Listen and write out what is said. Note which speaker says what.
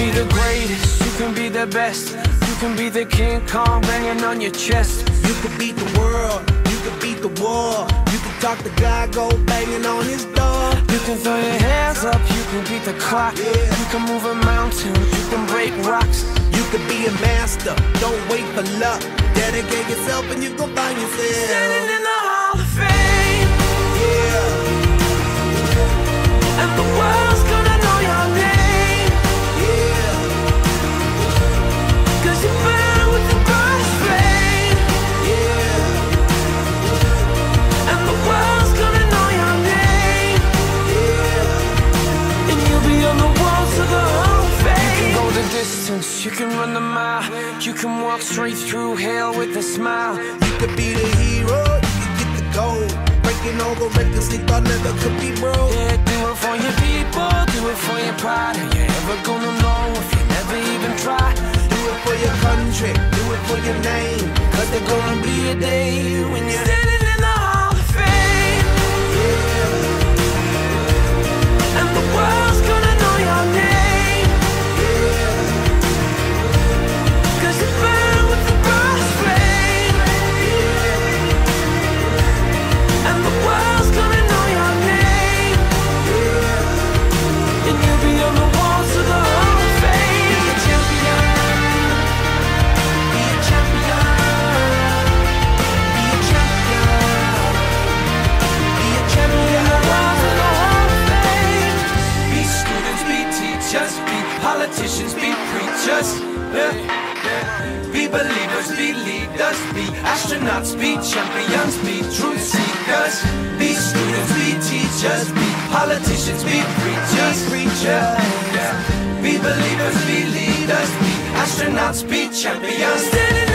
Speaker 1: be the greatest, you can be the best. You can be the King Kong banging on your chest.
Speaker 2: You can beat the world, you can beat the war. You can talk to God, go banging on his door.
Speaker 1: You can throw your hands up, you can beat the clock. You can move a mountain, you can break rocks.
Speaker 2: You can be a master, don't wait for luck. Dedicate yourself and you gon' find yourself
Speaker 1: standing in the Hall of Fame.
Speaker 2: Yeah.
Speaker 1: And the world's gonna know your name.
Speaker 2: Yeah.
Speaker 1: Cause you burn with the brightest flame.
Speaker 2: Yeah.
Speaker 1: And the world's gonna know your name.
Speaker 2: Yeah.
Speaker 1: And you'll be on the walls of the Hall of Fame. You can go the distance, you can run the mile. You can walk straight through hell with a smile.
Speaker 2: You could be the hero, you can get the gold. Breaking all the records they thought never could be broke.
Speaker 1: Yeah, do it for your people, do it for your pride. Are you ever gonna know if you never even try?
Speaker 2: Do it for your country, do it for your name. Cause there's gonna be a day when you're
Speaker 1: standing in the Hall of Fame.
Speaker 2: Yeah.
Speaker 1: And the world's gonna know your name.
Speaker 2: Yeah.
Speaker 1: Cause you burn with the brightest flame.
Speaker 2: Yeah.
Speaker 1: And the world's gonna know your name.
Speaker 2: Yeah.
Speaker 1: And you'll be on the walls of the Hall of Fame.
Speaker 2: Be a champion. Be a champion. Be a champion. Be a champion.
Speaker 1: Walls of the Hall of Fame.
Speaker 3: Be students, be teachers, be politicians, be preachers. Be believers, be leaders, be astronauts, be champions, be truth seekers. Be students, be teachers, be politicians, be preachers. Be believers, be leaders, be astronauts, be champions.
Speaker 1: Standing